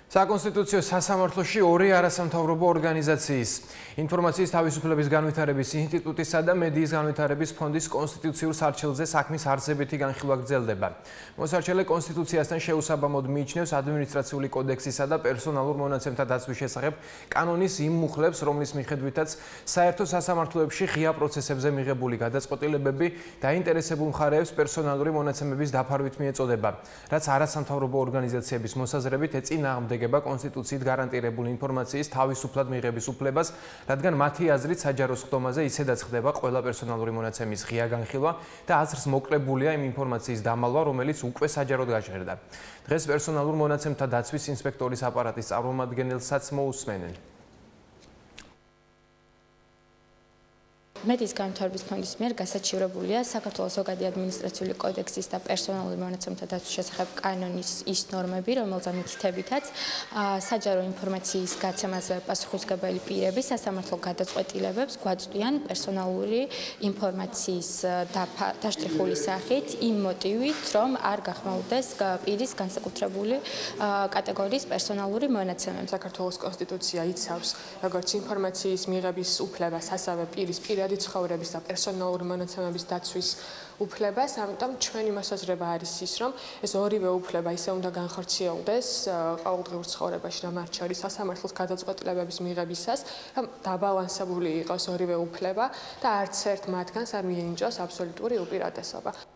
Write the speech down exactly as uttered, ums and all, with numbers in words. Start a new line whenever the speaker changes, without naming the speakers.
საკონსტიტუციო სასამართლოში ორი არასამთავრობო ორგანიზაციის ინფორმაციის თავისუფლების განვითარების ინსტიტუტისა და მედიის განვითარების ფონდის კონსტიტუციურ სარჩელზე საქმის არსებითი განხილვა გრძელდება. მოსარჩელე კონსტიტუციასთან შეუსაბამოდ მიიჩნევს ადმინისტრაციული კოდექსისა და პერსონალურ მონაცემთა დაცვის შესახებ კანონის იმ მუხლებს, რომლის მიხედვითაც საერთო სასამართლოებში ღია პროცესებზე მიღებული გადაწყვეტილებები დაინტერესებულ მხარეებს პერსონალური მონაცემების დაფარვით მიეწოდება, რაც არასამთავრობო ორგანიზაციების მოსაზრებით ეწინააღმდეგება კონსტიტუციით გარანტირებული ინფორმაციის თავისუფლად მიღების უფლებას, რადგან მათი აზრით საჯარო სხდომაზე ისედაც ხდება ყველა პერსონალური მონაცემის ღია განხილვა და აზრს მოკლებულია იმ ინფორმაციის დამალვა, რომელიც უკვე საჯაროდ გაჟღერდა. დღეს პერსონალურ მონაცემთა დაცვის ინსპექტორის აპარატის წარმომადგენელსაც მოусმენენ.
მედიის განვითარების ფონდის მიერ გასაჩივრებულია საქართველოს ზოგადი ადმინისტრაციული კოდექსის და პერსონალური მონაცემთა დაცვის შესახებ კანონის ის ნორმები, რომელზეც მითითებითაც საჯარო ინფორმაციის გაცემაზე პასუხისმგებელი პირები სასამართლო გადაწყვეტილებებს გვაწვდიან პერსონალური ინფორმაციის დაშტიხული სახით იმ მოტივით, რომ არ გახმაურდეს პირის განსაკუთრებული კატეგორიის პერსონალური მონაცემები.
საქართველოს კონსტიტუცია იცავს როგორც ინფორმაციის მიღების უფლებას, ასევე პირის პირადი ცხოვრების და პერსონალური მონაცემების დაცვის უფლებას, ამიტომ ჩვენი მოსაზრება არის ის, რომ ეს ორივე უფლება ისე უნდა განხორციელდეს ყოველდღიურ ცხოვრებაში, რომ მათ შორის სასამართლოს გადაწყვეტილებების მიღებისას, რომ დაბალანსებული იყოს ორივე უფლება და არც ერთ მათგანს არ მიენიჭოს აბსოლუტური უპირატესობა.